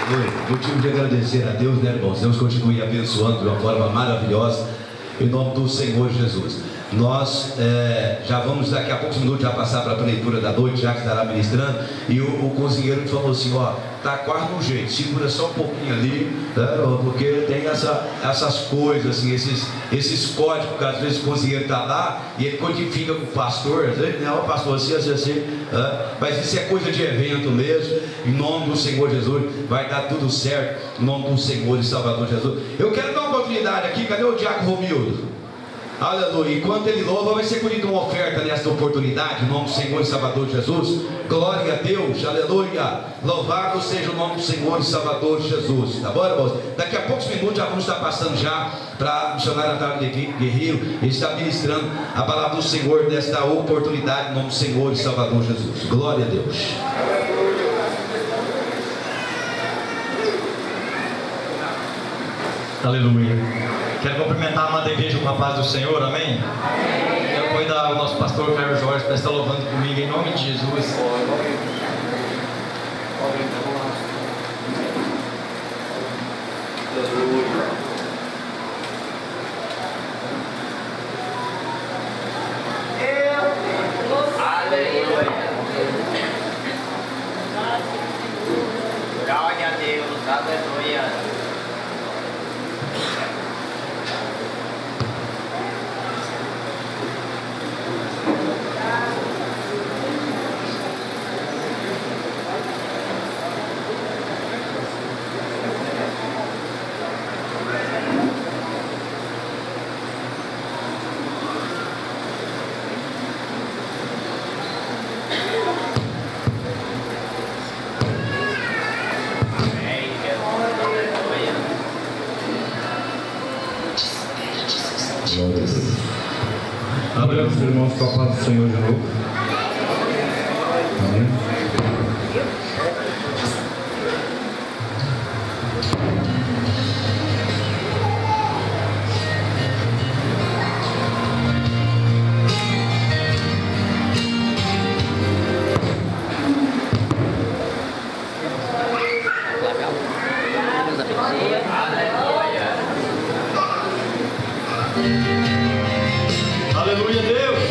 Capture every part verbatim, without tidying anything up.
Motivo de agradecer a Deus, né, irmãos? Deus continue abençoando de uma forma maravilhosa, em nome do Senhor Jesus. Nós é, já vamos daqui a poucos minutos já passar para a leitura da noite, já que estará ministrando, e o, o cozinheiro falou assim, ó, tá quase no jeito, segura só um pouquinho ali, né, porque tem essa, essas coisas, assim, esses, esses códigos que às vezes o cozinheiro está lá, e ele codifica com o pastor, às vezes, né, o pastor assim, assim, assim, né, mas isso é coisa de evento mesmo, em nome do Senhor Jesus, vai dar tudo certo, em nome do Senhor e Salvador Jesus. Eu quero dar uma oportunidade aqui, cadê o Diácono Romildo? Aleluia, enquanto ele louva, vai ser colhida uma oferta nesta oportunidade, em nome do Senhor e Salvador Jesus. Glória a Deus, aleluia. Louvado seja o nome do Senhor e Salvador Jesus. Tá bom, irmãos? Daqui a poucos minutos já vamos estar passando já para o missionário Antônio Guerreiro. Ele está ministrando a palavra do Senhor nesta oportunidade, em nome do Senhor e Salvador Jesus. Glória a Deus. Aleluia. Quero cumprimentar a amada igreja com a paz do Senhor, amém? Amém. Quero convidar o nosso pastor Carlos Jorge para estar louvando comigo em nome de Jesus. Aleluia. Glória a Deus, aleluia. Abra os irmãos com a paz do Senhor de novo. Amém. Aleluia, Deus.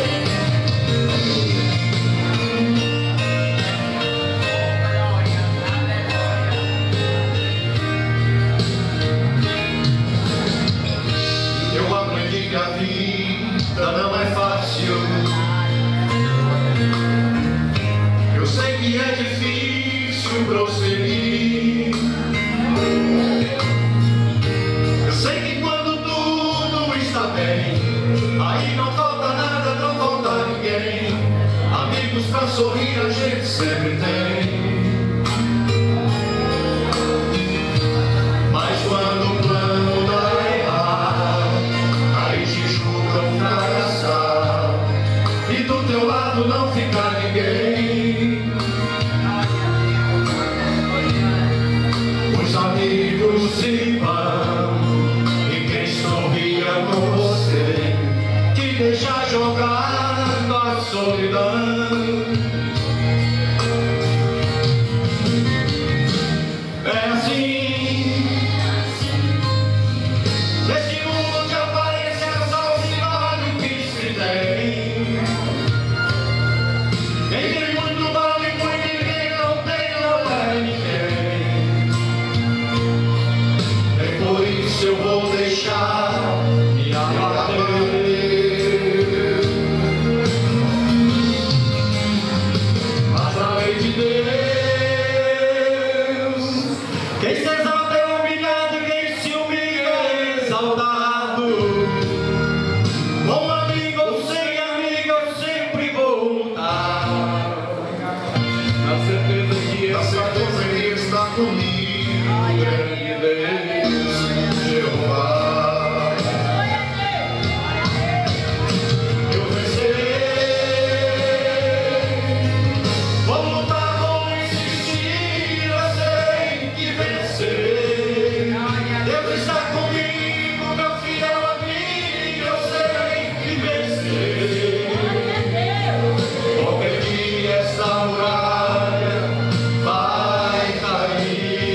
Eu aprendi que a vida não é fácil. Eu sei que é difícil prosseguir. Eu sei que quando tudo está bem, aí não falta nada, não falta ninguém. Amigos pra sorrir a gente sempre tem. Mas quando o plano dá errado, aí te julgam fracassado, e do teu lado não fica ninguém. Os amigos se vão, e quem sorria com você te deixa jogar na solidão. É assim, nesse mundo de aparência só se vale o que se tem. Quem tem muito vale muito e quem não tem não é ninguém. É por isso eu vou deixar me abater. Mas a lei de Deus, quem se exalta é humilhado, quem se humilha é exaltado. Com amigo ou sem amigo eu sempre vou lutar, na certeza que a certeza que está comigo, grande Deus, Jeová. Eu vencerei, vou lutar, vou insistir, eu sei que vencerei. Deus está comigo, meu fiel amigo, eu sei que vencerei. Qualquer dia essa muralha vai cair.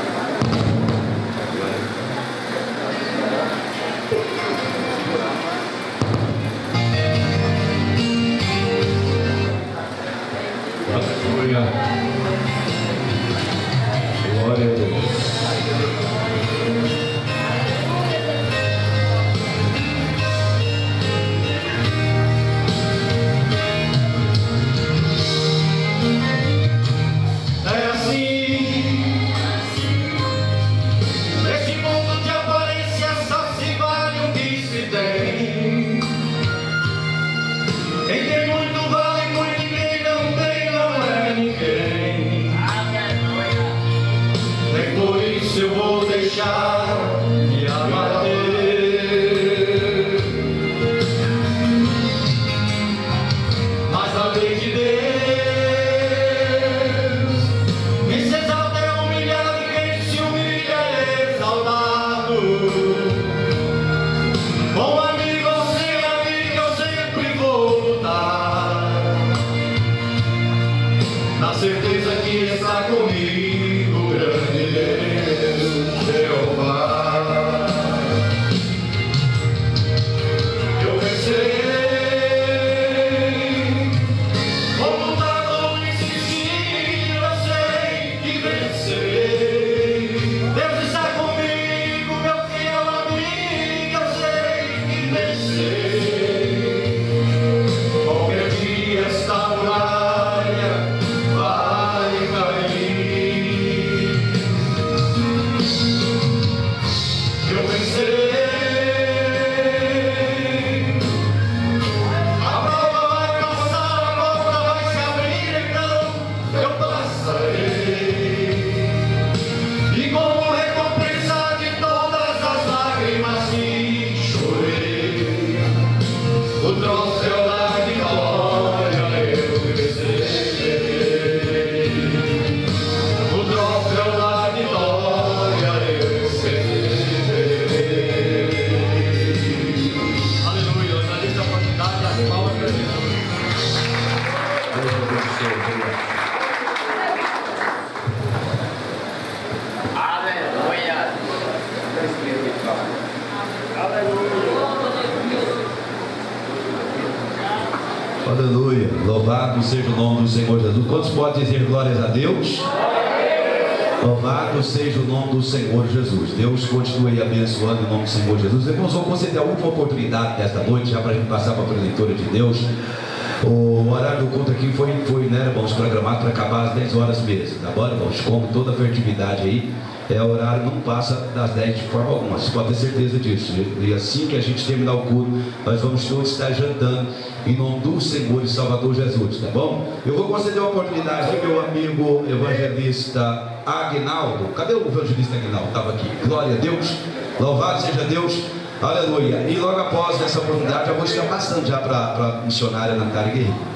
Aleluia. Glória a Deus. É assim, nesse mundo de aparência só se vale o que se tem. Quem tem muito vale muito, e quem não tem não é ninguém. Nem por isso eu vou deixar de abater. Mas a lei de Deus me se exalta é humilhado, e quem se humilha é exaltado. Com amigo ou sem amigo eu sempre vou lutar, na certeza que está comigo, grande Deus, Jeová. Eu vencerei, vou lutar, vou insistir, eu sei que vencerei. Deus está comigo, meu fiel amigo, eu sei que vencerei. Qualquer dia esta muralha vai cair. Eu vencerei. A prova vai passar, a porta vai se abrir, então eu passarei. E como recompensa de todas as lágrimas que chorei, o troféu da vitória eu receberei. O troféu da vitória eu receberei. Aleluia, eu agradeço a oportunidade e as palmas para Jesus. Deus abençoe. Obrigado. Aleluia. Aleluia. Louvado seja o nome do Senhor Jesus. Quantos podem dizer glórias a Deus? Louvado seja o nome do Senhor Jesus. Deus continue abençoando em nome do Senhor Jesus. Irmãos, vamos conceder a última oportunidade desta noite, já para a gente passar para a preletora de Deus. O horário do culto aqui foi, foi né, irmãos, programado para acabar às dez horas mesmo. Tá bom, irmãos? Como toda a fertilidade aí, é, o horário não passa das dez de forma alguma. Você pode ter certeza disso. E assim que a gente terminar o culto, nós vamos todos estar jantando em nome do Senhor e Salvador Jesus, tá bom? Eu vou conceder a oportunidade aqui, meu amigo evangelista Aguinaldo. Cadê o evangelista Aguinaldo? Estava aqui. Glória a Deus. Louvado seja Deus. Aleluia. E logo após essa oportunidade, eu vou estar passando já para a missionária Natália Guerreiro.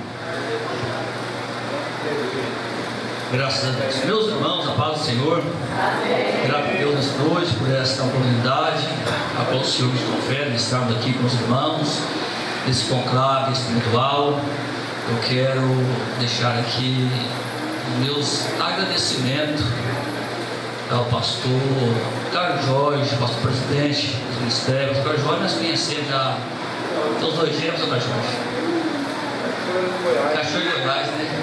Graças a Deus. Meus irmãos, a paz do Senhor. Graças a Deus nessa noite por esta oportunidade a qual o Senhor nos confere de estarmos aqui com os irmãos nesse conclave espiritual. Eu quero deixar aqui meus agradecimentos ao pastor Carlos Jorge, pastor presidente do ministério. O Carlos Jorge nós conhecemos já os dois dias, o Carlos Jorge. Cachorro de Goiás, né?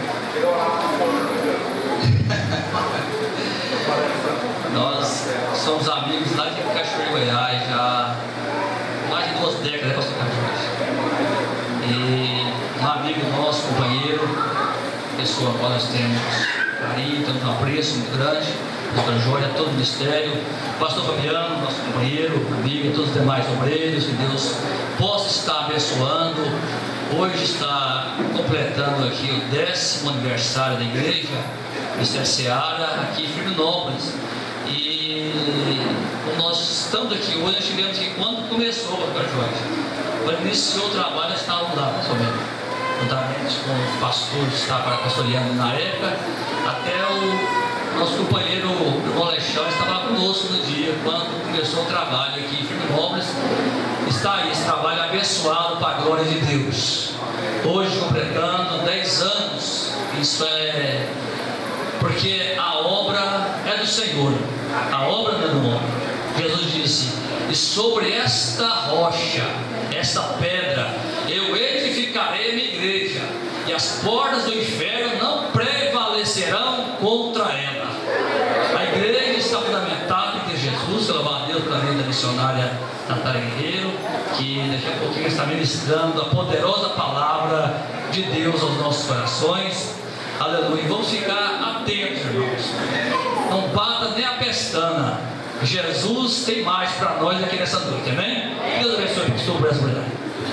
Nós somos amigos lá de Cachoeira, Goiás, já mais de duas décadas, né, pastor Carlos? E um amigo nosso, companheiro, pessoa a qual nós temos carinho, temos um apreço muito grande, pastor Jorge, a todo o ministério, pastor Fabiano, nosso companheiro, amigo, e todos os demais obreiros, que Deus possa estar abençoando. Hoje está completando aqui o décimo aniversário da igreja Ministério Seara, aqui em Firminópolis. E nós estamos aqui hoje, nós tivemos aqui quando começou o Carlos Jorge. Quando iniciou o trabalho, nós estávamos lá, mais ou menos. Juntamente com o pastor que estava pastoreando na época, até o nosso companheiro o Alexandre estava conosco no dia, quando começou o trabalho aqui em Firminópolis. Está aí esse trabalho abençoado para a glória de Deus. Hoje completando dez anos, isso é porque a obra é do Senhor, a obra não é do homem. Jesus disse: e sobre esta rocha, esta pedra, eu edificarei a minha igreja, e as portas do inferno não prevalecerão contra ela. A igreja está fundamentada em Jesus, louvado a Deus pela vida da missionária Natália Guerreiro, que daqui a pouquinho está ministrando a poderosa palavra de Deus aos nossos corações. Aleluia. E vamos ficar atentos, irmãos. Não bata nem a pestana. Jesus tem mais para nós aqui nessa noite, amém? Deus abençoe, pastor, por essa oportunidade.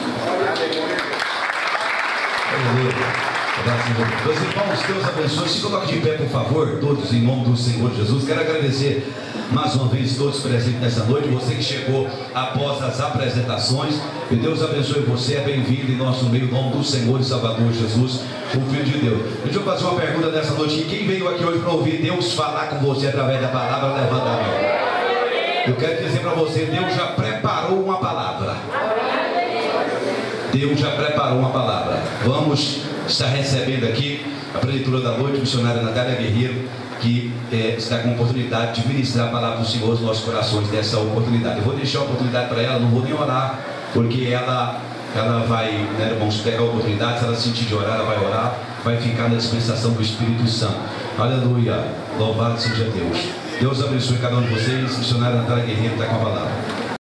Meus irmãos, Deus abençoe. Se coloque de pé, por favor, todos, em nome do Senhor Jesus. Quero agradecer mais uma vez todos presentes nessa noite. Você que chegou após as apresentações, que Deus abençoe você. É bem-vindo em nosso meio, em nome do Senhor e Salvador Jesus, o Filho de Deus. Deixa eu fazer uma pergunta nessa noite. Quem veio aqui hoje para ouvir Deus falar com você através da palavra, levanta a mão. Eu quero dizer para você, Deus já preparou uma palavra. Deus já preparou uma palavra. Vamos estar recebendo aqui a preletura da noite, missionária Natália Guerreiro, que é, está com a oportunidade de ministrar a palavra do Senhor aos nossos corações nessa oportunidade. Eu vou deixar a oportunidade para ela, não vou nem orar, porque ela, ela vai, né, irmãos, pegar a oportunidade. Se ela sentir de orar, ela vai orar, vai ficar na dispensação do Espírito Santo. Aleluia, louvado seja Deus. Deus abençoe cada um de vocês. Missionária Natália Guerreiro está com a palavra.